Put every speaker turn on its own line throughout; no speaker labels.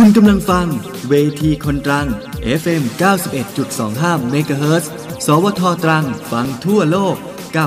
คุณกำลังฟังเวทีคนตรัง FM 91.25 MHz สวทตรังฟังทั่วโลกกับ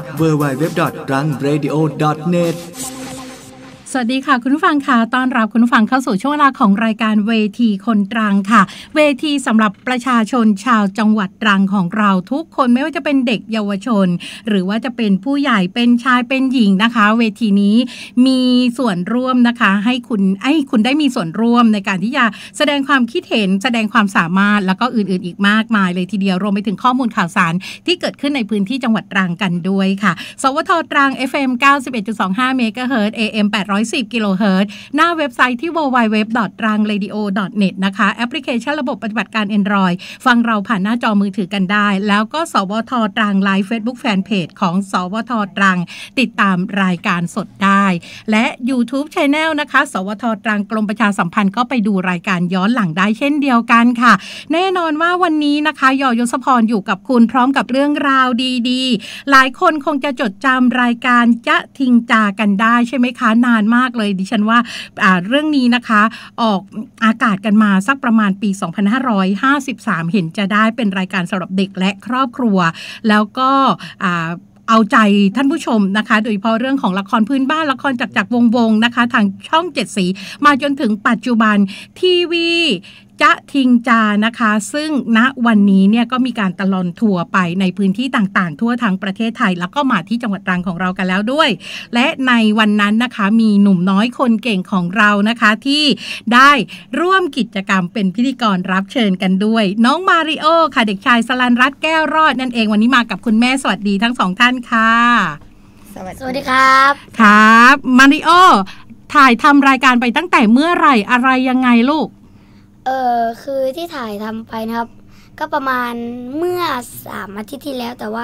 www.trangradio.net
สวัสดีค่ะคุณผู้ฟังค่ะต้อนรับคุณผู้ฟังเข้าสู่ช่วงเวลาของรายการเวทีคนตรังค่ะเวทีสำหรับประชาชนชาวจังหวัดตรังของเราทุกคนไม่ว่าจะเป็นเด็กเยาวชนหรือว่าจะเป็นผู้ใหญ่เป็นชายเป็นหญิงนะคะเวทีนี้มีส่วนร่วมนะคะให้คุณได้มีส่วนร่วมในการที่จะแสดงความคิดเห็นแสดงความสามารถแล้วก็อื่นๆอีกมากมายเลยทีเดียวรวมไปถึงข้อมูลข่าวสารที่เกิดขึ้นในพื้นที่จังหวัดตรังกันด้วยค่ะสวทตรัง FM 91.25 MHz AM 810 กิโลเฮิรตซ์หน้าเว็บไซต์ที่ www.trangradio.net นะคะแอปพลิเคชันระบบปฏิบัติการ Android ฟังเราผ่านหน้าจอมือถือกันได้แล้วก็สวทตรังไลฟ์ Facebook Fanpage ของสวทตรังติดตามรายการสดได้และ YouTube Channel นะคะสวทตรังกรมประชาสัมพันธ์ก็ไปดูรายการย้อนหลังได้เช่นเดียวกันค่ะแน่นอนว่าวันนี้นะคะยยศพรอยู่กับคุณพร้อมกับเรื่องราวดีๆหลายคนคงจะจดจำรายการจะทิงจากันได้ใช่ไหมคะนานมากเลยดิฉันว่าเรื่องนี้นะคะออกอากาศกันมาสักประมาณปี 2553 เห็นจะได้เป็นรายการสำหรับเด็กและครอบครัวแล้วก็เอาใจท่านผู้ชมนะคะโดยเฉพาะเรื่องของละครพื้นบ้านละครจากวงนะคะทางช่อง7สีมาจนถึงปัจจุบันทีวีจะทิงจานะคะซึ่งณวันนี้เนี่ยก็มีการตลอดทัวร์ไปในพื้นที่ต่างๆทั่วทั้งประเทศไทยแล้วก็มาที่จังหวัดตรังของเรากันแล้วด้วยและในวันนั้นนะคะมีหนุ่มน้อยคนเก่งของเรานะคะที่ได้ร่วมกิจกรรมเป็นพิธีกรรับเชิญกันด้วยน้องมาริโอค่ะเด็กชายสรัญรัตน์แก้วรอดนั่นเองวันนี้มากับคุณแม่สวัสดีทั้งสองท่านค่ะ
สวัสดีครับ
ครับมาริโอถ่ายทำรายการไปตั้งแต่เมื่อไหร่อะไรยังไงลูก
คือที่ถ่ายทำไปนะครับก็ประมาณเมื่อ3 อาทิตย์ที่แล้วแต่ว่า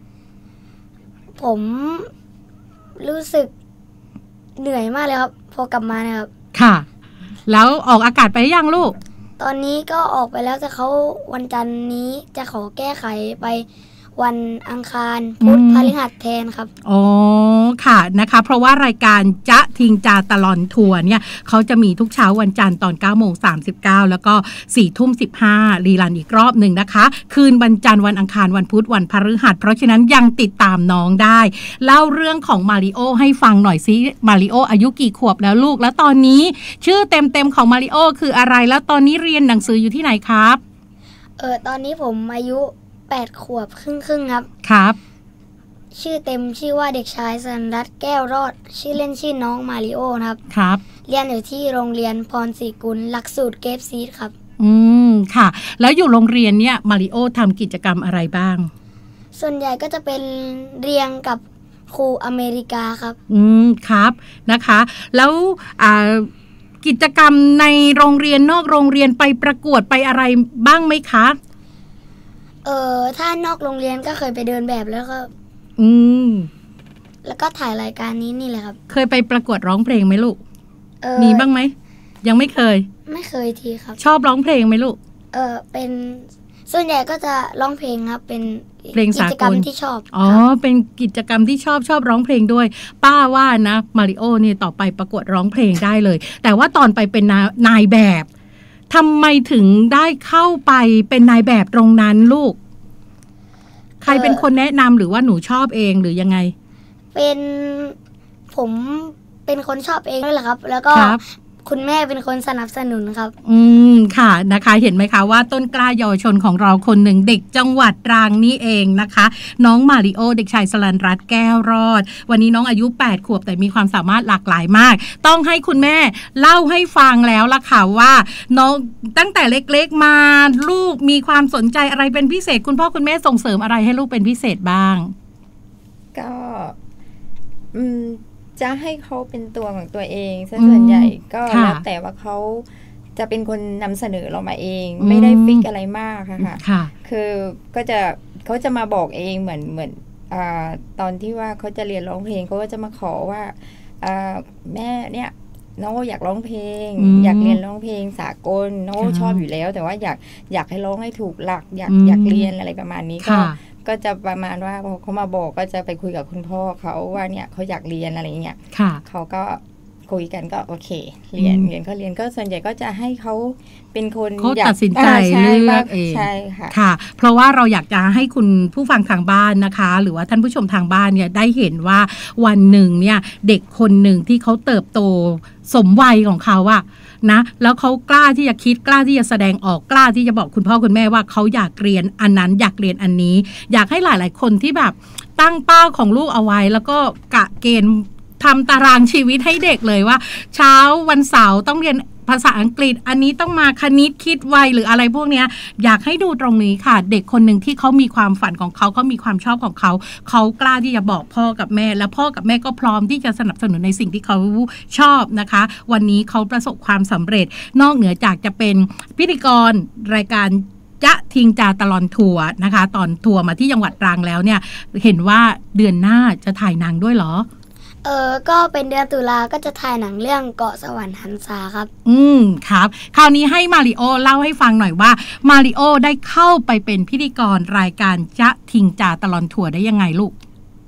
ผมรู้สึกเหนื่อยมากเลยครับพอกลับมานะครับ
ค่ะแล้วออกอากาศไปยังลูก
ตอนนี้ก็ออกไปแล้วแต่เขาวันจันทร์นี้จะขอแก้ไขไปวันอังคารพุธพฤหัสแทนครับ
อ๋อค่ะนะคะเพราะว่ารายการจะทิงจาตลอดทัวร์เนี่ยเขาจะมีทุกเช้าวันจันทร์ตอน 9:39 แล้วก็ 4:15 รีลันอีกรอบหนึ่งนะคะคืนวันจันทร์วันอังคารวันพุธวันพฤหัสเพราะฉะนั้นยังติดตามน้องได้เล่าเรื่องของมาริโอให้ฟังหน่อยซิมาริโออายุกี่ขวบแล้วลูกแล้วตอนนี้ชื่อเต็มของมาริโอคืออะไรแล้วตอนนี้เรียนหนังสืออยู่ที่ไหนครับ
ตอนนี้ผมอายุ8 ขวบครึ่งครับ
ครับ
ชื่อเต็มชื่อว่าเด็กชายสรัญรัตน์แก้วรอดชื่อเล่นชื่อน้องมาริโอครับ
ครับ
เรียนอยู่ที่โรงเรียนพรศรีกุลหลักสูตรเกฟซีดครับ
ค่ะแล้วอยู่โรงเรียนเนี่ยมาริโอทำกิจกรรมอะไรบ้าง
ส่วนใหญ่ก็จะเป็นเรียนกับครูอเมริกาครับ
ครับนะคะแล้วกิจกรรมในโรงเรียนนอกโรงเรียนไปประกวดไปอะไรบ้างไหมคะ
ถ้านอกโรงเรียนก็เคยไปเดินแบบแล้วก็แล้วก็ถ่ายรายการนี้นี่แหละครับ
เคยไปประกวดร้องเพลงไหมลูกมีบ้างไหมยังไม่เคย
ทีครับ
ชอบร้องเพลงไหมลูก
เป็นส่วนใหญ่ก็จะร้องเพลงครับเป็น
เพลงสากล
กิจกรรมที่ชอบ
เป็นกิจกรรมที่ชอบร้องเพลงด้วยป้าว่านะมาริโอนี่ต่อไปประกวดร้องเพลงได้เลยแต่ว่าตอนไปเป็นนายแบบทำไมถึงได้เข้าไปเป็นนายแบบตรงนั้นลูกใครเป็นคนแนะนำหรือว่าหนูชอบเองหรือยังไง
ผมเป็นคนชอบเองด้วยแหละครับแล้วก็คุณแม่เป็นคนสนับสนุนครับ
ค่ะนะคะเห็นไหมคะว่าต้นกล้าเยาวชนของเราคนหนึ่งเด็กจังหวัดตรังนี่เองนะคะน้องมาริโอเด็กชายสรัญรัตน์แก้วรอดวันนี้น้องอายุ8 ขวบแต่มีความสามารถหลากหลายมากต้องให้คุณแม่เล่าให้ฟังแล้วล่ะค่ะว่าน้องตั้งแต่เล็กๆมาลูกมีความสนใจอะไรเป็นพิเศษคุณพ่อคุณแม่ส่งเสริมอะไรให้ลูกเป็นพิเศษบ้าง
ก็จะให้เขาเป็นตัวของตัวเองซะส่วนใหญ่ก็แล้วแต่ว่าเขาจะเป็นคนนำเสนอเรามาเองไม่ได้ฟิกอะไรมากค่ะคือเขาจะมาบอกเองเหมือนตอนที่ว่าเขาจะเรียนร้องเพลงเขาก็จะมาขอว่าแม่เนี่ยน้องอยากร้องเพลงอยากเรียนร้องเพลงสากลน้องชอบอยู่แล้วแต่ว่าอยากให้ร้องให้ถูกหลักอยากเรียนอะไรประมาณนี้ก็จะประมาณว่าพอเขามาบอกก็จะไปคุยกับคุณพ่อเขาว่าเนี่ยเขาอยากเรียนอะไรเงี้ยเขาก็คุยกันก็โอเคเรียนก็เรียนก็ส่วนใหญ่ก็จะให้เขาเป็นคน
เขาตัดสินใจเลือกเอง
ใช่ค่ะ
ค่ะเพราะว่าเราอยากจะให้คุณผู้ฟังทางบ้านนะคะหรือว่าท่านผู้ชมทางบ้านเนี่ยได้เห็นว่าวันหนึ่งเนี่ยเด็กคนหนึ่งที่เขาเติบโตสมวัยของเขาอะนะแล้วเขากล้าที่จะคิดกล้าที่จะแสดงออกกล้าที่จะบอกคุณพ่อคุณแม่ว่าเขาอยากเรียนอันนั้นอยากเรียนอันนี้อยากให้หลายๆคนที่แบบตั้งเป้าของลูกเอาไว้แล้วก็กะเกณฑ์ทำตารางชีวิตให้เด็กเลยว่าเช้าวันเสาร์ต้องเรียนภาษาอังกฤษอันนี้ต้องมาคณิตคิดไวหรืออะไรพวกนี้อยากให้ดูตรงนี้ค่ะเด็กคนหนึ่งที่เขามีความฝันของเขามีความชอบของเขากล้าที่จะบอกพ่อกับแม่และพ่อกับแม่ก็พร้อมที่จะสนับสนุนในสิ่งที่เขาชอบนะคะวันนี้เขาประสบความสำเร็จนอกเหนือจากจะเป็นพิธีกรรายการจะทิงจาตลอดทัวร์นะคะตอนทัวร์มาที่จังหวัดตรังแล้วเนี่ยเห็นว่าเดือนหน้าจะถ่ายหนังด้วยเหรอ
ก็เป็นเดือนตุลาก็จะถ่ายหนังเรื่องเกาะสวรรค์หันษาครับ
ครับคราวนี้ให้มาริโอเล่าให้ฟังหน่อยว่ามาริโอได้เข้าไปเป็นพิธีกรรายการจะทิงจาตลอดทัวร์ได้ยังไงลูก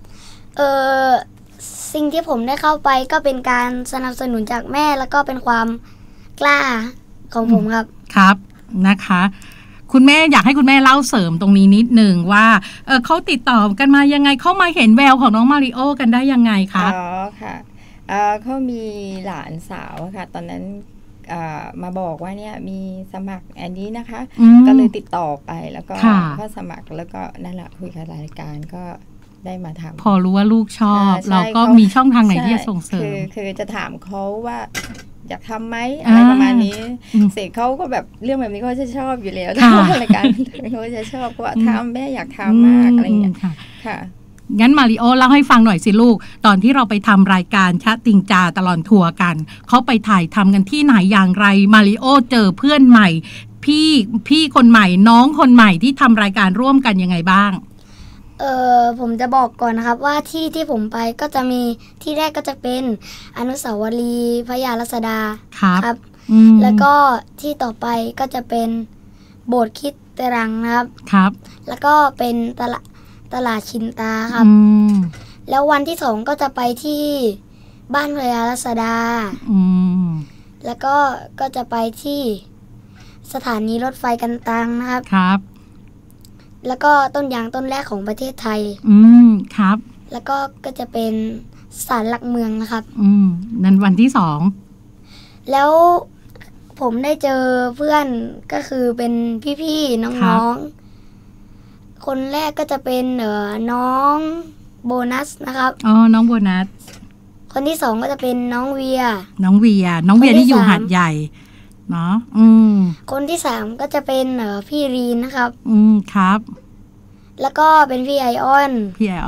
สิ่งที่ผมได้เข้าไปก็เป็นการสนับสนุนจากแม่แล้วก็เป็นความกล้าของผมครับ
ครับนะคะคุณแม่อยากให้คุณแม่เล่าเสริมตรงนี้นิดนึงว่าเขาติดต่อกันมายังไงเขามาเห็นแววของน้องมาริโอกันได้ยังไงคะ
ค่ะเขามีหลานสาวค่ะตอนนั้นมาบอกว่าเนี่ยมีสมัครอันนี้นะคะก็เลยติดต่อไปแล้วก็เข้าสมัครแล้วก็นั่นแหละคุยกับรายการก็ได้มาทำ
พอรู้ว่าลูกชอบเราก็มีช่องทางไหนที่จะส่งเสริม
คือจะถามเขาว่าอยากทำไหมอะไรประมาณนี้เสกเขาก็แบบเรื่องแบบนี้เขาจะชอบอยู่แล้วถ้ารายการเขาจะชอบเพราะว่าทำแม่อยากทำมากอะไรอย่างเงี้ยค่ะ
งั้นมาริโอเล่าให้ฟังหน่อยสิลูกตอนที่เราไปทำรายการชะติงจาตลอดทัวร์กันเขาไปถ่ายทำกันที่ไหนอย่างไรมาริโอเจอเพื่อนใหม่พี่คนใหม่น้องคนใหม่ที่ทำรายการร่วมกันยังไงบ้าง
ผมจะบอกก่อนนะครับว่าที่ผมไปก็จะมีที่แรกก็จะเป็นอนุสาวรีย์พระยารัศดาครับแล้วก็ที่ต่อไปก็จะเป็นโบสถ์คริสต์ตรังนะครับแล้วก็เป็นตลาดชินตาครับแล้ววันที่2ก็จะไปที่บ้านพระยารัศดาแล้วก็จะไปที่สถานีรถไฟกันตังนะครับแล้วก็ต้นยางต้นแรกของประเทศไทย
ครับ
แล้วก็จะเป็นศาลหลักเมืองนะครับ
นั่นวันที่
2แล้วผมได้เจอเพื่อนก็คือเป็นพี่ๆน้องๆคนแรกก็จะเป็นน้องโบนัสนะครับ
น้องโบนัส
คนที่2ก็จะเป็นน้องเวีย
ที่อยู่หาดใหญ่เนาะ
คนที่3ก็จะเป็นพี่รีนนะครับ
ครับ
แล้วก็เป็นพี่ไอออน
พี่ไออ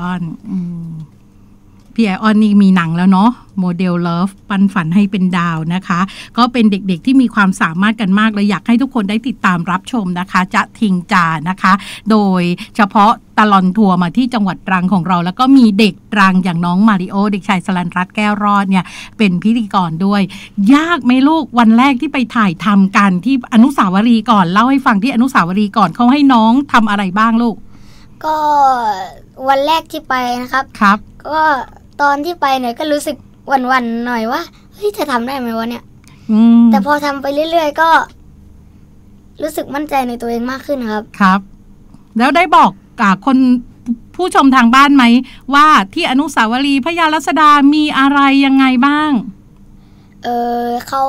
อนนี่มีหนังแล้วเนาะโมเดลเลิฟปันฝันให้เป็นดาวนะคะก็เป็นเด็กๆที่มีความสามารถกันมากเลยอยากให้ทุกคนได้ติดตามรับชมนะคะจะทิงจานะคะโดยเฉพาะตลอดทัวร์มาที่จังหวัดตรังของเราแล้วก็มีเด็กตรังอย่างน้องมาริโอเด็กชายสลันรัตน์แก้วรอดเนี่ยเป็นพิธีกรด้วยยากไหมลูกวันแรกที่ไปถ่ายทำกันที่อนุสาวรีย์ก่อนเล่าให้ฟังที่อนุสาวรีย์ก่อนเขาให้น้องทำอะไรบ้างลูก
ก็วันแรกที่ไปนะครับก็ตอนที่ไปเนี่ยก็รู้สึกหวั่นๆหน่อยว่าเฮ้ยจะทำได้ไหมวะเนี่ยแต่พอทำไปเรื่อยๆก็รู้สึกมั่นใจในตัวเองมากขึ้น
ครับแล้วได้บอกกับคนผู้ชมทางบ้านไหมว่าที่อนุสาวรีย์พระยารัศดามีอะไรยังไงบ้าง
เขา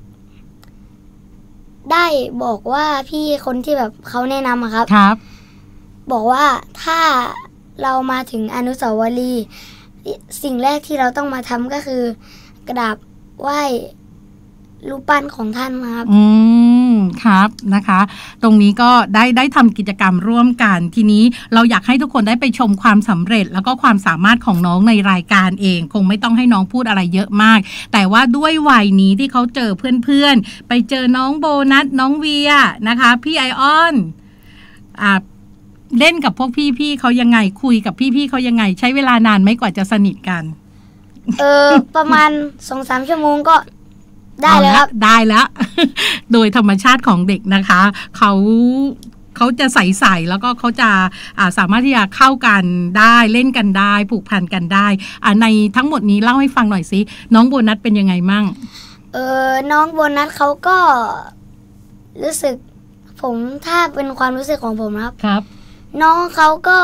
ได้บอกว่าพี่คนที่แบบเขาแนะนำอะครับบอกว่าถ้าเรามาถึงอนุสาวรีย์สิ่งแรกที่เราต้องมาทำก็คือกราบไหว้รูปปั้นของท่านครับ
ครับนะคะตรงนี้ก็ได้ทำกิจกรรมร่วมกันทีนี้เราอยากให้ทุกคนได้ไปชมความสำเร็จแล้วก็ความสามารถของน้องในรายการเองคงไม่ต้องให้น้องพูดอะไรเยอะมากแต่ว่าด้วยวัยนี้ที่เขาเจอเพื่อนๆไปเจอน้องโบนัสน้องเวียนะคะพี่ไอออนเล่นกับพวกพี่ๆเขายังไงคุยกับพี่ๆเขายังไงใช้เวลานานไหมกว่าจะสนิทกัน
ประมาณ 2-3 ชั่วโมงก็ได้แล้วครับ
ได้แล้ว โดยธรรมชาติของเด็กนะคะเขาเขาจะใสๆแล้วก็เขาจะสามารถที่จะเข้ากันได้เล่นกันได้ผูกพันกันได้ในทั้งหมดนี้เล่าให้ฟังหน่อยสิน้องโบนัสเป็นยังไงมั่ง
น้องโบนัสเขาก็รู้สึกผมถ้าเป็นความรู้สึกของผมครับน้องเขาก็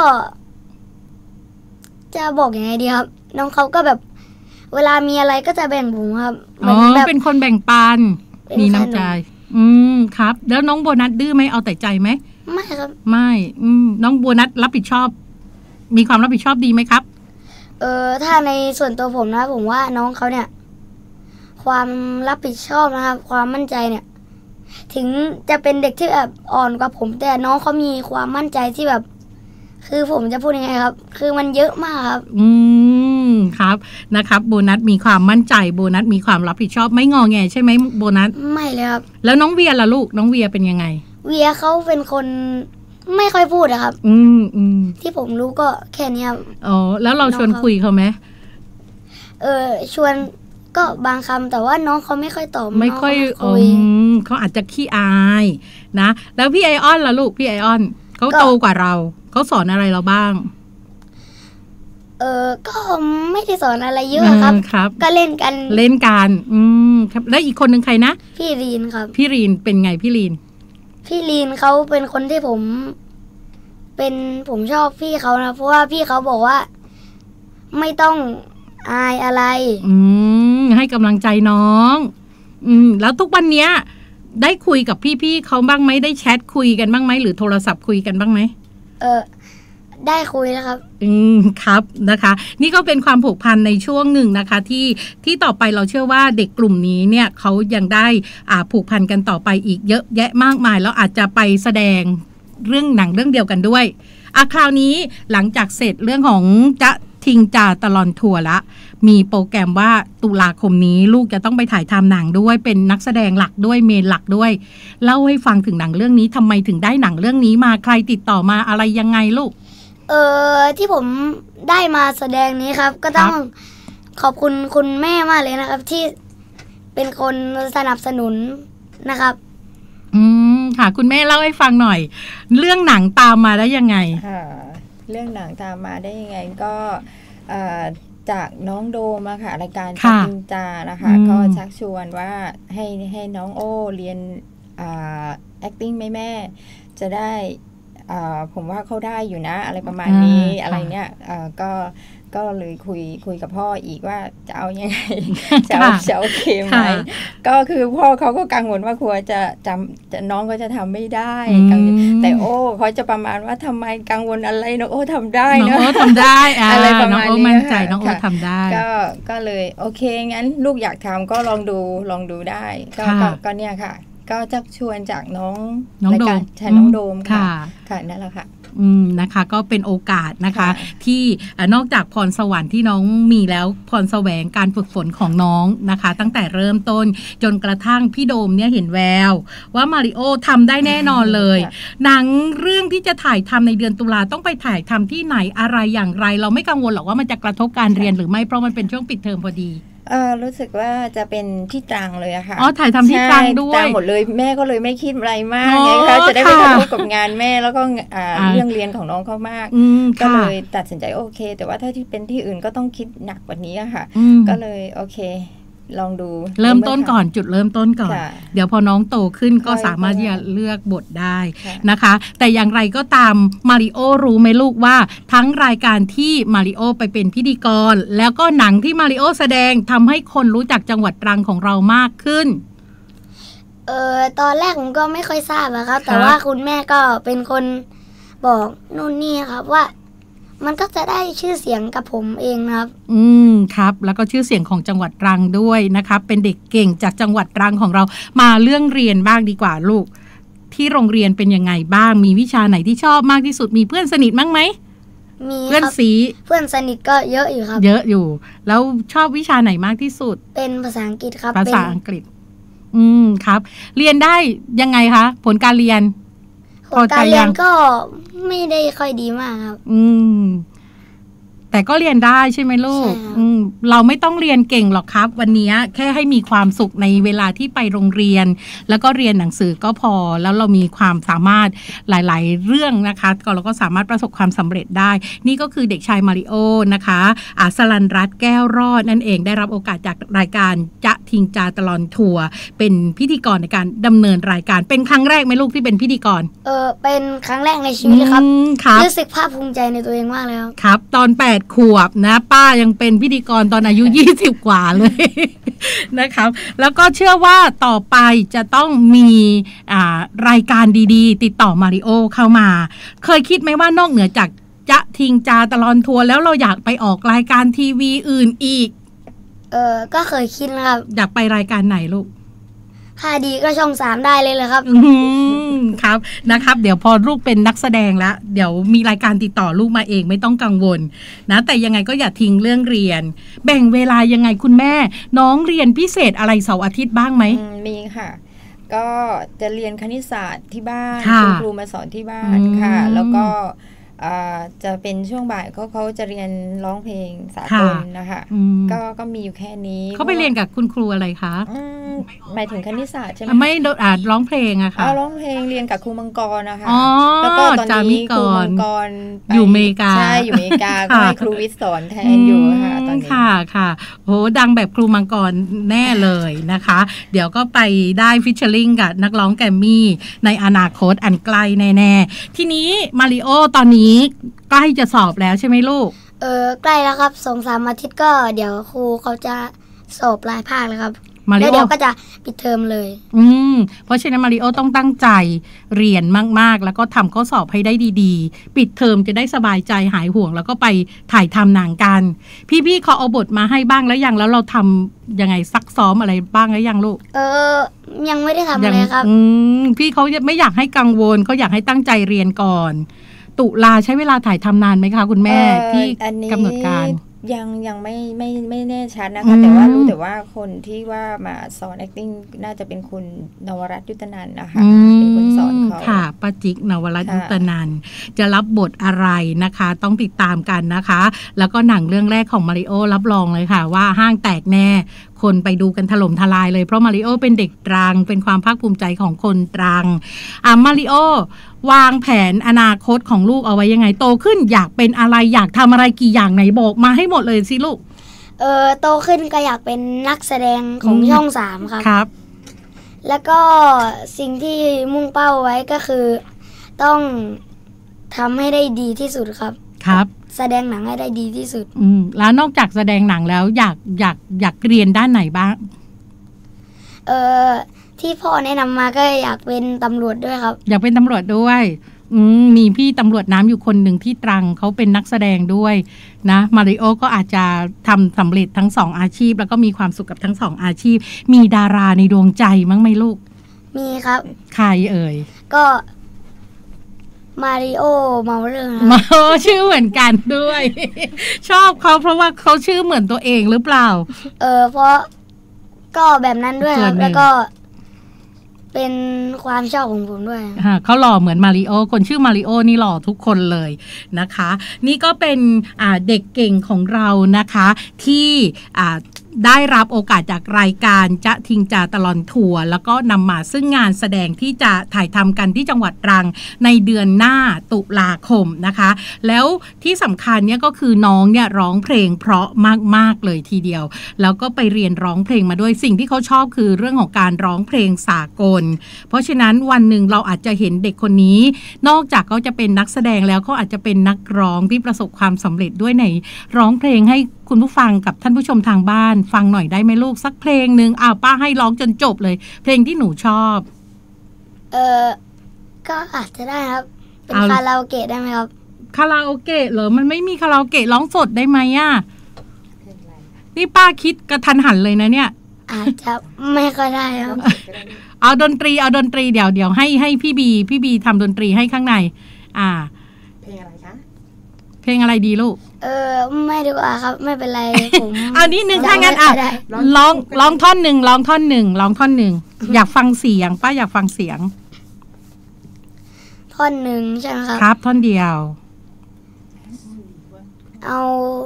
จะบอกยังไงดีครับน้องเขาก็แบบเวลามีอะไรก็จะแบ่งผมครับ
เป็นคนแบ่งปันมีน้ำใจครับแล้วน้องโบนัสดื้อไหมเอาแต่ใจไหม
ไม่ครับ
ไม่น้องโบนัสรับผิดชอบมีความรับผิดชอบดีไหมครับ
ถ้าในส่วนตัวผมนะผมว่าน้องเขาเนี่ยความรับผิดชอบนะครับความมั่นใจเนี่ยถึงจะเป็นเด็กที่แบบอ่อนกว่าผมแต่น้องเขามีความมั่นใจที่แบบคือผมจะพูดยังไงครับคือมันเยอะมากครับ
ครับนะครับโบนัสมีความมั่นใจโบนัสมีความรับผิดชอบไม่งอแงใช่ไหมโบนัส
ไม่เลยครับ
แล้วน้องเวียล่ะลูกน้องเวียเป็นยังไง
เวียเขาเป็นคนไม่ค่อยพูดอะครับที่ผมรู้ก็แค่นี้ครับ
แล้วเราชวนคุยเขาไหม
ชวนก็บางคำแต่ว่าน้องเขาไม่ค่อยตอบ
ไม่ค่อยเขาอาจจะขี้อายนะแล้วพี่ไอออนล่ะลูกพี่ไอออนเขาโตกว่าเราเขาสอนอะไรเราบ้าง
ก็ไม่ได้สอนอะไรเยอะครับก็เล่นกัน
ครับแล้วอีกคนหนึ่งใครนะ
พี่รีนครับ
พี่รีนเป็นไงพี่รี
นเขาเป็นคนที่ผมชอบพี่เขานะเพราะว่าพี่เขาบอกว่าไม่ต้องอายอะไร
ให้กำลังใจน้องแล้วทุกวันเนี้ยได้คุยกับพี่ๆเขาบ้างไหมได้แชทคุยกันบ้างไหมหรือโทรศัพท์คุยกันบ้างไหม
ได้คุยแล้วครับ
ครับนะคะนี่ก็เป็นความผูกพันในช่วงหนึ่งนะคะที่ต่อไปเราเชื่อว่าเด็กกลุ่มนี้เนี่ยเขายังได้ผูกพันกันต่อไปอีกเยอะแยะมากมายแล้วอาจจะไปแสดงเรื่องหนังเรื่องเดียวกันด้วยคราวนี้หลังจากเสร็จเรื่องของจะทิงจ่าตลอดทัวร์ละมีโปรแกรมว่าตุลาคมนี้ลูกจะต้องไปถ่ายทำหนังด้วยเป็นนักแสดงหลักด้วยเมนหลักด้วยเล่าให้ฟังถึงหนังเรื่องนี้ทำไมถึงได้หนังเรื่องนี้มาใครติดต่อมาอะไรยังไงลูก
ที่ผมได้มาแสดงนี้ครับก็ต้องขอบคุณคุณแม่มากเลยนะครับที่เป็นคนสนับสนุนนะครับ
ค่ะคุณแม่เล่าให้ฟังหน่อยเรื่องหนังตามมาได้ยังไง
เรื่องหนังตามมาได้ยังไงก็จากน้องโดมค่ะรายการจิงจานะคะก็ชักชวนว่าให้น้องโอเรียนacting แม่จะได้ผมว่าเขาได้อยู่นะอะไรประมาณนี้อะไรเนี้ยก็เลยคุยกับพ่ออีกว่าจะเอายังไงจะโอเคไหมก็คือพ่อเขาก็กังวลว่าครัวจะน้องก็จะทำไม่ได้แต่โอ้เขาจะประมาณว่าทำไมกังวลอะไรน้องโอ้ทำได้
นะน้องโอ้ทำได้อะไรประมาณนี้มั่นใจน้องโอ้ทำได้
ก็เลยโอเคงั้นลูกอยากทำก็ลองดูได้ก็เนี่ยค่ะก็ชักชวนจากน้องโดมใช่น้องโดมค่ะนั่นแหละค่ะ
นะคะก็เป็นโอกาสนะคะที่นอกจากพรสวรรค์ที่น้องมีแล้วพรแสวงการฝึกฝนของน้องนะคะตั้งแต่เริ่มต้นจนกระทั่งพี่โดมเนี่ยเห็นแววว่ามาริโอทำได้แน่นอนเลยหนังเรื่องที่จะถ่ายทำในเดือนตุลาต้องไปถ่ายทำที่ไหนอะไรอย่างไรเราไม่กังวลหรอกว่ามันจะกระทบการเรียนหรือไม่เพราะมันเป็นช่วงปิดเทอมพอดี
รู้สึกว่าจะเป็นที่ตรังเลยอะค่ะ
ถ่ายทำที่ตรังด้วย
ตรังหมดเลยแม่ก็เลยไม่คิดอะไรมากไงคะจะได้ไม่กระทบกับงานแม่แล้วก็เรื่องเรียนของน้องเขามากก็เลยตัดสินใจโอเคแต่ว่าถ้าที่เป็นที่อื่นก็ต้องคิดหนักกว่านี้อะค่ะก็เลยโอเคลองดู
เริ่มต้นก่อนจุดเริ่มต้นก่อนเดี๋ยวพอน้องโตขึ้นก็สามารถที่จะเลือกบทได้นะคะแต่อย่างไรก็ตามมาริโอรู้ไหมลูกว่าทั้งรายการที่มาริโอไปเป็นพิธีกรแล้วก็หนังที่มาริโอแสดงทำให้คนรู้จักจังหวัดตรังของเรามากขึ้น
ตอนแรกผมก็ไม่ค่อยทราบนะครับแต่ว่าคุณแม่ก็เป็นคนบอกนู่นนี่ครับว่ามันก็จะได้ชื่อเสียงกับผมเองนะครับ
ครับแล้วก็ชื่อเสียงของจังหวัดตรังด้วยนะครับเป็นเด็กเก่งจากจังหวัดตรังของเรามาเรื่องเรียนบ้างดีกว่าลูกที่โรงเรียนเป็นยังไงบ้างมีวิชาไหนที่ชอบมากที่สุดมีเพื่อนสนิทมั้งไหม
มี
เพื่อนสี
เพื่อนสนิทก็เยอะอยู่ครับ
เยอะอยู่แล้วชอบวิชาไหนมากที่สุด
เป็นภาษาอังกฤษครับ
ภาษาอังกฤษครับเรียนได้ยังไงคะผลการเรียน
การเรียนก็ไม่ได้ค่อยดีมากครับ
แแต่ก็เรียนได้ใช่ไหมลูกเราไม่ต้องเรียนเก่งหรอกครับวันนี้แค่ให้มีความสุขในเวลาที่ไปโรงเรียนแล้วก็เรียนหนังสือก็พอแล้วเรามีความสามารถหลายๆเรื่องนะคะเราก็สามารถประสบความสำเร็จได้นี่ก็คือเด็กชายมาริโอนะคะสรัญรัตน์แก้วรอดนั่นเองได้รับโอกาสจากรายการจ๊ะทิงจาตลอดทัวร์เป็นพิธีกรในการดำเนินรายการเป็นครั้งแรกไหมลูกที่เป็นพิธีกร
เป็นครั้งแรกในชีวิตเลยครับรู้สึกภาคภูมิใจในตัวเองมากเลย
ครับตอน8 ขวบนะป้ายังเป็นพิธีกรตอนอายุ20 กว่าเลยนะครับแล้วก็เชื่อว่าต่อไปจะต้องมีรายการดีๆติดต่อมาริโอเข้ามาเคยคิดไหมว่านอกเหนือจากจ๊ะทิงจาตลอดทัวร์แล้วเราอยากไปออกรายการทีวีอื่นอีก
ก็เคยคิดนะครับ
อยากไปรายการไหนลูก
ถ้าดีก็ช่อง3ได้เลยครับ
ครับนะครับเดี๋ยวพอลูกเป็นนักแสดงแล้วเดี๋ยวมีรายการติดต่อลูกมาเองไม่ต้องกังวลนะแต่ยังไงก็อย่าทิ้งเรื่องเรียนแบ่งเวลายังไงคุณแม่น้องเรียนพิเศษอะไรเสาร์อาทิตย์บ้างไหม
มีค่ะก็จะเรียนคณิตศาสตร์ที่บ้านคุณครูมาสอนที่บ้านค่ะแล้วก็จะเป็นช่วงบ่ายเขาจะเรียนร้องเพลงสากลนะคะก็มีอยู่แค่นี้
เขาไปเรียนกับคุณครูอะไรคะ
หมายถึงคณิตศาสตร์ใช่ไหม
ไม่ร้องเพลงอะค่ะ
ร้องเพลงเรียนกับครูมังกรนะคะแล้วก็ตอนนี้ครูมังกร
อยู่อเมริกา
ใช่อยู่อเมริกาก็ให้ครูวิทย์สอนแทนอยู่ค่ะตอนนี้
ค่ะโหดังแบบครูมังกรแน่เลยนะคะเดี๋ยวก็ไปได้ฟิชเชอร์ลิงกับนักร้องแกรมมี่ในอนาคตอันไกลแน่ๆทีนี้มาริโอตอนนี้ใกล้จะสอบแล้วใช่ไหมลูก
ใกล้แล้วครับ2-3 อาทิตย์ก็เดี๋ยวครูเขาจะสอบรายภาคเลยครับแล้วเดี๋ยวก็จะปิดเทอมเลย
เพราะฉะนั้นมาริโอต้องตั้งใจเรียนมากๆแล้วก็ทำข้อสอบให้ได้ดีๆปิดเทอมจะได้สบายใจหายห่วงแล้วก็ไปถ่ายทำหนังกันพี่ๆเขาเอาบทมาให้บ้างแล้วยังแล้วเราทำยังไงซักซ้อมอะไรบ้างแล้วยังลูก
ยังไม่ได้ทำเลยครับ
พี่เขาไม่อยากให้กังวลเขาอยากให้ตั้งใจเรียนก่อนตุลาใช้เวลาถ่ายทำนานไหมคะคุณแม่ที่กำหนดการ
ยังไม่แน่ชัดนะคะแต่ว่ารู้แต่ว่าคนที่ว่ามาสอน acting น่าจะเป็นคุณนวรัตน์ยุตนันท์นะคะเป็นคนสอนเขา
ค่ะป้าจิ๊กนวรัตน์ยุตนันท์จะรับบทอะไรนะคะต้องติดตามกันนะคะแล้วก็หนังเรื่องแรกของมาริโอรับรองเลยค่ะว่าห้างแตกแน่คนไปดูกันถล่มทลายเลยเพราะมาริโอเป็นเด็กตรังเป็นความภาคภูมิใจของคนตรังมาริโอวางแผนอนาคตของลูกเอาไว้ยังไงโตขึ้นอยากเป็นอะไรอยากทำอะไรกี่อย่างไหนบอกมาให้หมดเลยสิลูก
โตขึ้นก็อยากเป็นนักแสดงของช่อง3ครับแล้วก็สิ่งที่มุ่งเป้าไว้ก็คือต้องทำให้ได้ดีที่สุดครับแสดงหนังให้ได้ดีที่สุด
แล้วนอกจากแสดงหนังแล้วอยากเรียนด้านไหนบ้าง
ที่พ่อแนะนำมาก็อยากเป็นตำรวจด้วยครับ
อยากเป็นตำรวจด้วยมีพี่ตำรวจน้ำอยู่คนหนึ่งที่ตรังเขาเป็นนักแสดงด้วยนะมาริโอก็อาจจะทำสำเร็จทั้ง2อาชีพแล้วก็มีความสุขกับทั้ง2อาชีพมีดาราในดวงใจมั้งไหมลูก
มีครับ
ใครเอ่ย
ก็มาริโอเมาเลอร์
ชื่อเหมือนกันด้วย ชอบเขาเพราะว่าเขาชื่อเหมือนตัวเองหรือเปล่า
เพราะก็แบบนั้นด้วยครับแล้วก็เป็นความชอบของผมด้วย
เขาหล่อเหมือนมาริโอคนชื่อมาริโอนี่หล่อทุกคนเลยนะคะนี่ก็เป็นเด็กเก่งของเรานะคะที่ได้รับโอกาสจากรายการจ๊ะทิงจาตลอดทัวร์แล้วก็นำมาซึ่งงานแสดงที่จะถ่ายทำกันที่จังหวัดตรังในเดือนหน้าตุลาคมนะคะแล้วที่สำคัญเนี่ยก็คือน้องเนี่ยร้องเพลงเพราะมากๆเลยทีเดียวแล้วก็ไปเรียนร้องเพลงมาด้วยสิ่งที่เขาชอบคือเรื่องของการร้องเพลงสากลเพราะฉะนั้นวันหนึ่งเราอาจจะเห็นเด็กคนนี้นอกจากเขาจะเป็นนักแสดงแล้วเขาอาจจะเป็นนักร้องที่ประสบความสำเร็จด้วยในร้องเพลงให้คุณผู้ฟังกับท่านผู้ชมทางบ้านฟังหน่อยได้ไหมลูกสักเพลงหนึ่งป้าให้ร้องจนจบเลยเพลงที่หนูชอบ
ก็อาจจะได้ครับเป็นคาราโอเกะได้ไหมครับ
คาราโอเกะเหรอมันไม่มีคาราโอเกะร้องสดได้ไหมนี่ป้าคิดกระทันหันเลยนะเนี่ย
อาจจะไม่ค่อยได้ครับ
เอาดนตรีเดี๋ยวให้พี่บีทำดนตรีให้ข้างใน
เพลงอะไรคะ
เพลงอะไรดีลูก
ไม่ดีกว่าครับไม่เป็นไรผม
เอานิดนึงถ้างั้นร้องท่อนหนึ่งอยากฟังเสียงป้าอยากฟังเสียง
ท่อนหนึ่งใช่ไหมครับ
ครับท่อนเดียว
เอา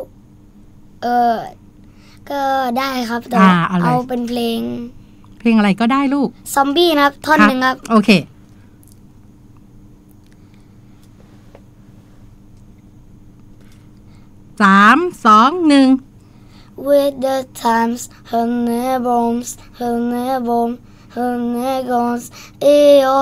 ก็ได้ครับแต่เอาเป็นเพลง
อะไรก็ได้ลูก
ซอมบี้นะครับท่อนหนึ่งครับ
โอเค3 2 1
With the times her neighbors you're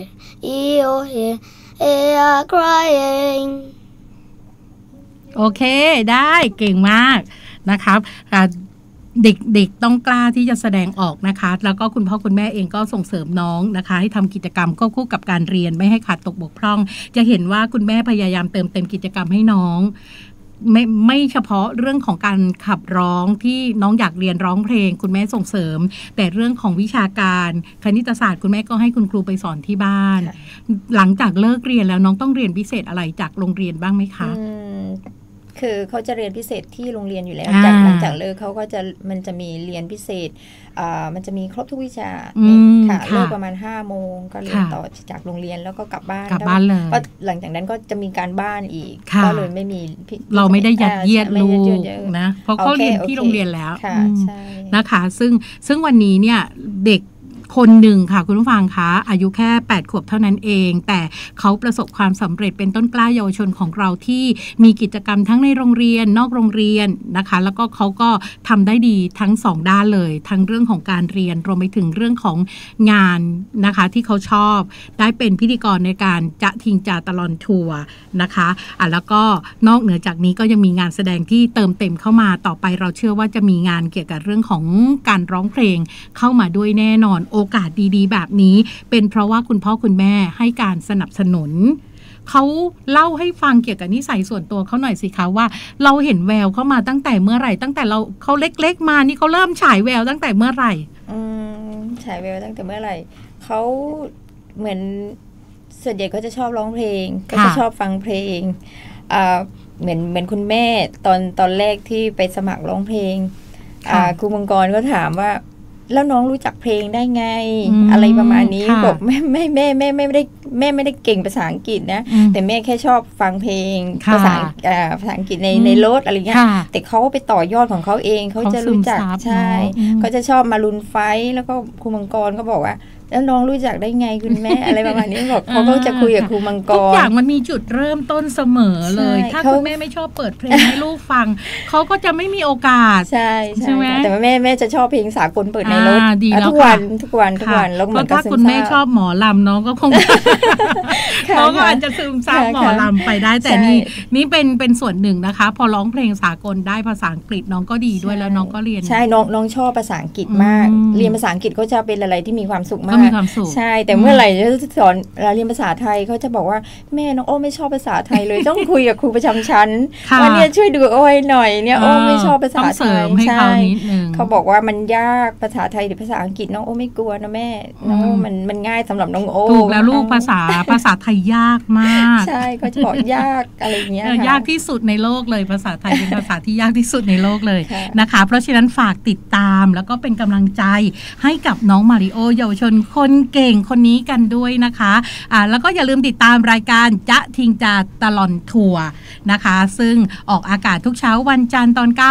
here they are crying
โอเคได้เก่งมากนะครับเด็กๆต้องกล้าที่จะแสดงออกนะคะแล้วก็คุณพ่อคุณแม่เองก็ส่งเสริมน้องนะคะให้ทำกิจกรรมควบคู่กับการเรียนไม่ให้ขาดตกบกพร่องจะเห็นว่าคุณแม่พยายามเติมเต็มกิจกรรมให้น้องไม่เฉพาะเรื่องของการขับร้องที่น้องอยากเรียนร้องเพลงคุณแม่ส่งเสริมแต่เรื่องของวิชาการคณิตศาสตร์คุณแม่ก็ให้คุณครูไปสอนที่บ้านหลังจากเลิกเรียนแล้วน้องต้องเรียนพิเศษอะไรจากโรงเรียนบ้างไหมคะ
คือเขาจะเรียนพิเศษที่โรงเรียนอยู่แล้วหลังจากเลิกเขาก็จะมันจะมีเรียนพิเศษมันจะมีครบทุกวิชาค่ะเลิกประมาณ5 โมงก็เรียนต่อจากโรงเรียนแล้วก็กลับบ้าน
เลย
ก็หลังจากนั้นก็จะมีการบ้านอีกก็เลยไม่มี
เราไม่ได้ยัดเยียดลูกนะเพราะเขาเรียนที่โรงเรียนแล้วนะคะซึ่งวันนี้เนี่ยเด็กคนหนึ่งค่ะคุณผู้ฟังคะอายุแค่8 ขวบเท่านั้นเองแต่เขาประสบความสำเร็จเป็นต้นกล้าเยาวชนของเราที่มีกิจกรรมทั้งในโรงเรียนนอกโรงเรียนนะคะแล้วก็เขาก็ทำได้ดีทั้ง2 ด้านเลยทั้งเรื่องของการเรียนรวมไปถึงเรื่องของงานนะคะที่เขาชอบได้เป็นพิธีกรในการจะทิงจาตลอดทัวร์นะคะแล้วก็นอกเหนือจากนี้ก็ยังมีงานแสดงที่เติมเต็มเข้ามาต่อไปเราเชื่อว่าจะมีงานเกี่ยวกับเรื่องของการร้องเพลงเข้ามาด้วยแน่นอนโอกาสดีๆแบบนี้เป็นเพราะว่าคุณพ่อคุณแม่ให้การสนับสนุนเขาเล่าให้ฟังเกี่ยวกับนิสัยส่วนตัวเขาหน่อยสิคะว่าเราเห็นแววเข้ามาตั้งแต่เมื่อไหร่ตั้งแต่เขาเล็กๆมานี่เขาเริ่มฉายแววตั้งแต่เมื่อไหร่
ฉายแววตั้งแต่เมื่อไหร่เขาเหมือนส่วนใหญ่ก็จะชอบร้องเพลงก็จะชอบฟังเพลงเหมือนคุณแม่ตอนแรกที่ไปสมัครร้องเพลงครูมังกรก็ถามว่าแล้วน้องรู้จักเพลงได้ไงอะไรประมาณนี้บอกแม่ไม่ได้เก่งภาษาอังกฤษนะแต่แม่แค่ชอบฟังเพลงภาษาอังกฤษในรถอะไรเงี้ยแต่เขาไปต่อยอดของเขาเองเขาจะรู้จักใช่เขาจะชอบมารุนไฟแล้วก็ครูมังกรก็บอกว่าแล้วน้องรู้จักได้ไงคุณแม่อะไรประมาณนี้บอกเขาก็จะคุยกับครูมังกร
ทุกอย่างมันมีจุดเริ่มต้นเสมอเลยถ้าคุณแม่ไม่ชอบเปิดเพลงให้ลูกฟังเขาก็จะไม่มีโอกาส
ใช่ไหมแต่แม่จะชอบเพลงสากลเปิดในรถทุกวันแล้วเหมือน
ถ้าคุณแม่ชอบหมอลำน้องก็คงเขาก็อาจจะซึมซับหมอลำไปได้แต่นี่เป็นส่วนหนึ่งนะคะพอร้องเพลงสากลได้ภาษาอังกฤษน้องก็ดีด้วยแล้วน้องก็เรียน
ใช่น้องชอบภาษาอังกฤษมากเรียนภาษาอังกฤษก็จะเป็นอะไรที่มีความสุขมากใช่แต่เมื่อไหร่จะสอนเรียนภาษาไทยเขาจะบอกว่าแม่น้องโอ้ไม่ชอบภาษาไทยเลยต้องคุยกับครูประจำชั้นว่าเนี่ยช่วยดูโอ้ยหน่อยเนี่ยโอ้ไม่ชอบภาษาไทยใช่เขาบอกว่ามันยากภาษาไทยหรือภาษาอังกฤษน้องโอ้ไม่กลัวนะแม่น้องมันง่ายสำหรับน้องโอ้
ถูกแล้วลูกภาษาไทยยากมาก
ใช่ก็จะบอกยากอะไรเงี้ย
ยากที่สุดในโลกเลยภาษาไทยเป็นภาษาที่ยากที่สุดในโลกเลยนะคะเพราะฉะนั้นฝากติดตามแล้วก็เป็นกำลังใจให้กับน้องมาริโอเยาวชนคนเก่งคนนี้กันด้วยนะคะแล้วก็อย่าลืมติดตามรายการจะทิงจาตลอดทัวร์นะคะซึ่งออกอากาศทุกเช้าวันจันทร์ตอน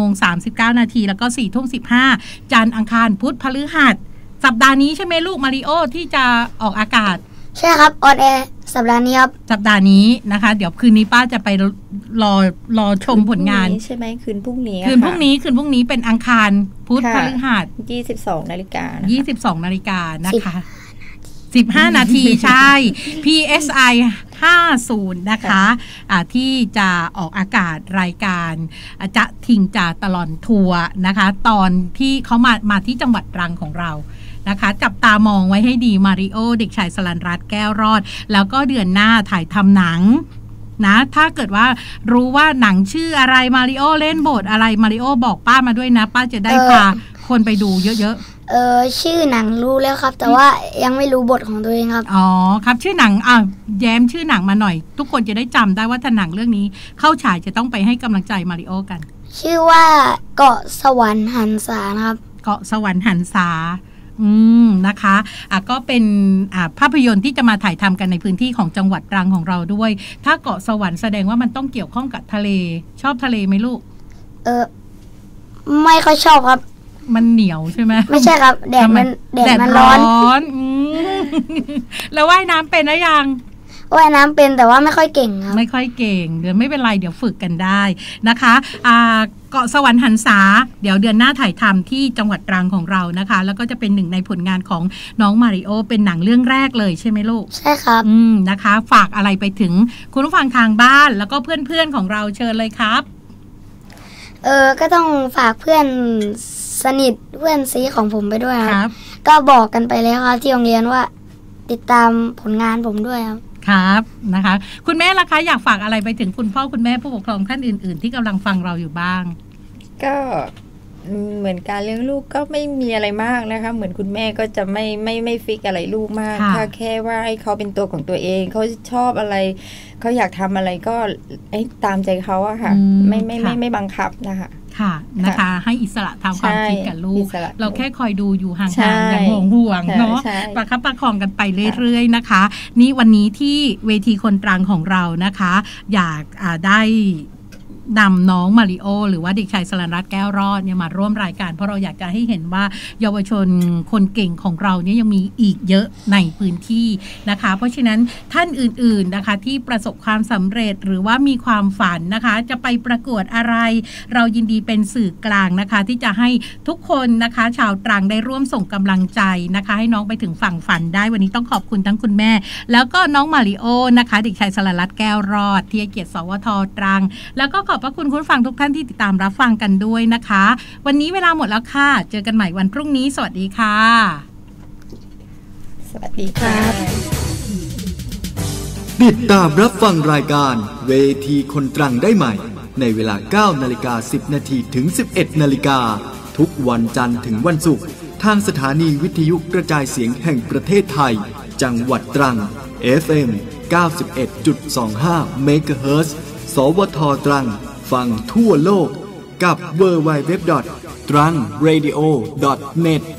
9:39 นาทีแล้วก็4:15จันทร์อังคารพุธพฤหัสสัปดาห์นี้ใช่ไหมลูกมาริโอที่จะออกอากาศ
ใช่ครับออนแอร์สัปดาห์นี้ครับ
สัปดาห์นี้นะคะเดี๋ยวคืนนี้ป้าจะไปรอชมผลงาน
ใช่ไหมคืนพรุ่งนี้
คืนพรุ่งนี้เป็นอังคารพุธพฤหัส
22 นาฬิกา
22 นาฬิกานะคะ15 นาทีใช่ PSI 50นะคะที่จะออกอากาศรายการจะทิงจาตลอดทัวร์นะคะตอนที่เขามาที่จังหวัดตรังของเรานะคะจับตามองไว้ให้ดีมาริโอเด็กชายสลันรัตน์แก้วรอดแล้วก็เดือนหน้าถ่ายทำหนังนะถ้าเกิดว่ารู้ว่าหนังชื่ออะไรมาริโอเล่นบทอะไรมาริโอบอกป้ามาด้วยนะป้าจะได้พาคนไปดูเยอะ
ๆชื่อหนังรู้แล้วครับแต่ว่ายังไม่รู้บทของตัวเองครับ
อ๋อครับชื่อหนังแย้มชื่อหนังมาหน่อยทุกคนจะได้จำได้ว่าถ้าหนังเรื่องนี้เข้าฉายจะต้องไปให้กำลังใจมาริโอกัน
ชื่อว่าเกาะสวรรค์หันษาครับ
เกาะสวรรค์หันษานะคะก็เป็นภาพยนตร์ที่จะมาถ่ายทำกันในพื้นที่ของจังหวัดตรังของเราด้วยถ้าเกาะสวรรค์แสดงว่ามันต้องเกี่ยวข้องกับทะเลชอบทะเลไหมลูก
ไม่ค่อยชอบครับ
มันเหนียวใช่ไหม
ไม่ใช่ครับแดดมันร้อน
แล้วว่ายน้ำเป็นหรือยัง
ว่ายน้ำเป็นแต่ว่าไม่ค่อยเก่งครับ
ไม่ค่อยเก่งเดี๋ยวไม่เป็นไรเดี๋ยวฝึกกันได้นะคะเกาะสวรรค์หันษาเดี๋ยวเดือนหน้าถ่ายทำที่จังหวัดตรังของเรานะคะแล้วก็จะเป็นหนึ่งในผลงานของน้องมาริโอเป็นหนังเรื่องแรกเลยใช่ไหมลูก
ใช่ครับ
นะคะฝากอะไรไปถึงคุณผู้ฟังทางบ้านแล้วก็เพื่อนๆของเราเชิญเลยครับ
ก็ต้องฝากเพื่อนสนิทเพื่อนซีของผมไปด้วยครับก็บอกกันไปแล้วครับที่โรงเรียนว่าติดตามผลงานผมด้วยครับ
ครับนะคะคุณแม่ล่ะคะอยากฝากอะไรไปถึงคุณพ่อคุณแม่ผู้ปกครองท่านอื่นๆที่กำลังฟังเราอยู่บ้าง
ก็เหมือนการเลี้ยงลูกก็ไม่มีอะไรมากนะคะเหมือนคุณแม่ก็จะไม่ฟิกอะไรลูกมากถ้าแค่ว่าให้เขาเป็นตัวของตัวเองเขาชอบอะไรเขาอยากทำอะไรก็ตามใจเขาอะค่ะไม่บังคับนะคะ
ค่ะนะคะให้อิสระทางความคิดกับลูกเราแค่คอยดูอยู่ห่างๆอย่างห่วงเนาะประคับประคองกันไปเรื่อยๆนะคะนี่วันนี้ที่เวทีคนตรังของเรานะคะอยากได้นำน้องมาริโอหรือว่าเด็กชายสรณรัตน์แก้วรอดเนี่ยมาร่วมรายการเพราะเราอยากจะให้เห็นว่าเยาวชนคนเก่งของเราเนี่ยยังมีอีกเยอะในพื้นที่นะคะเพราะฉะนั้นท่านอื่นๆนะคะที่ประสบความสำเร็จหรือว่ามีความฝันนะคะจะไปประกวดอะไรเรายินดีเป็นสื่อกลางนะคะที่จะให้ทุกคนนะคะชาวตรังได้ร่วมส่งกำลังใจนะคะให้น้องไปถึงฝั่งฝันได้วันนี้ต้องขอบคุณทั้งคุณแม่แล้วก็น้องมาริโอนะคะเด็กชายสรณรัตน์แก้วรอดที่ให้เกียรติสวท.ตรังแล้วก็ขอบพระคุณคุณฟังทุกท่านที่ติดตามรับฟังกันด้วยนะคะวันนี้เวลาหมดแล้วค่ะเจอกันใหม่วันพรุ่งนี้สวัสดีค่ะ
สวัสดีค่ะ
ติดตามรับฟังรายการเวทีคนตรังได้ใหม่ในเวลา 9:10 นาทีถึง 11:00 น.ทุกวันจันทร์ถึงวันศุกร์ทางสถานีวิทยุกระจายเสียงแห่งประเทศไทยจังหวัดตรัง FM 91.25 เมกะเฮิรตซ์สวท.ตรังฟังทั่วโลกกับ www.trangradio.net